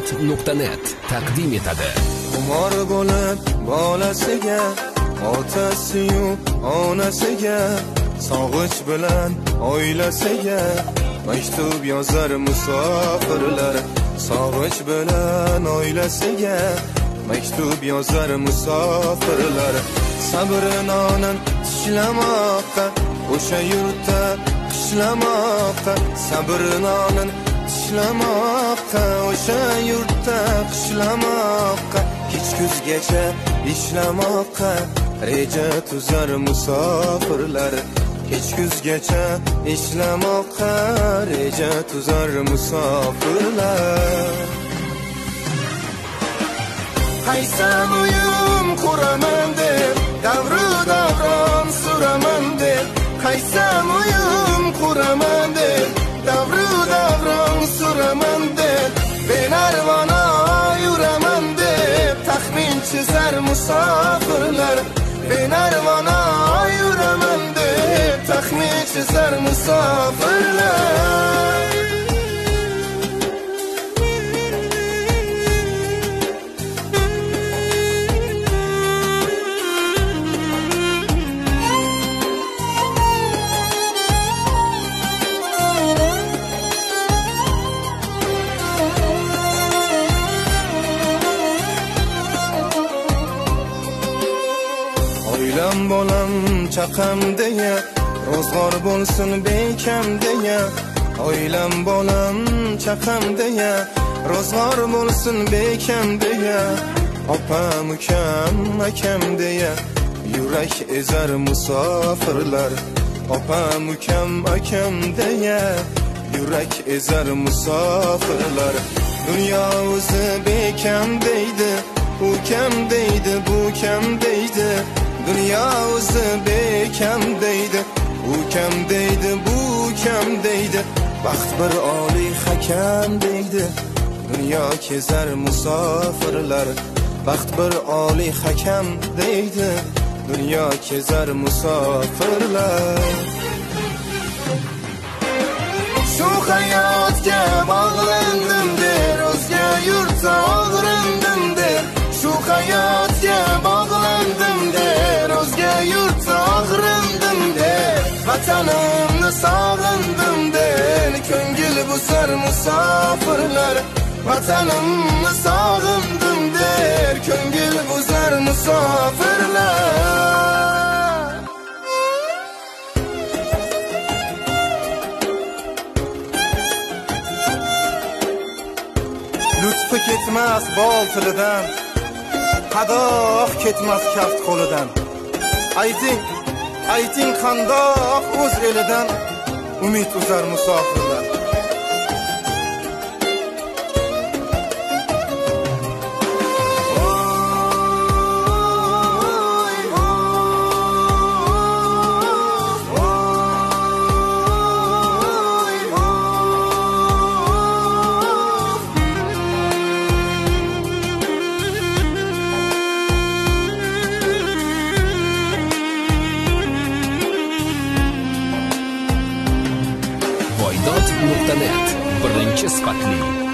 Voydod.net taqdim etadi. Umar bo'lib bolasiga, otasi-yu onasiga, sog'ich bilan oilasiga maktub yozar musofirlar. Sog'ich bilan oilasiga maktub yozar musofirlar. Sabr-nonin tishlamoqqa, o'sha yurtda qishlamoqqa. Sabr-nonin tishlamoqqa, o'sha yurtda qishlamoqqa. Kech kuzgacha ishlamoqqa reja tuzar musofirlar. Kech kuzgacha ishlamoqqa reja tuzar musofirlar. Qaysam uyum quraman deb, davru davron suraman deb. Qaysam uyum quraman deb, davru davron suraman deb. Benarvona yuraman deb, taxmin chizar musofirlar. Benarvona yuraman deb, taxmin chizar musofirlar. Oilam bolam chaqam deya, ro'zg'or bo'lsin bekam deya. Oilam bolam chaqam deya, ro'zg'or bo'lsin bekam deya. Opam ukam akam deya, yurak ezar musofirlar. Opam ukam akam deya, yurak ezar musofirlar. Dunyo o'zi bekam deydi, u kam deydi, bu kam deydi. Dünya o'zi bekam deydi, u kam deydi, bu kam deydi. Baxt bir oliy hakam deydi, dunyo kezar musofirlar. Baxt bir oliy hakam deydi, dunyo kezar musofirlar. Shu hayotga bog'landim der, o'zga yurtda og'rindim der. Shu hayotga bog'landim der, o'zga yurtda og'rindim der. Vatanimni sog'indim der, ko'ngil buzar musofirlar. Vatanimni sog'indim der, ko'ngil buzar musofirlar. Lutfi ketmas bol tilidan, qadoq ketmas kaft qo'lidan. Ayting qandoq o'z elidan, umid uzar musofirlar. Voydod.net birinchi sifatli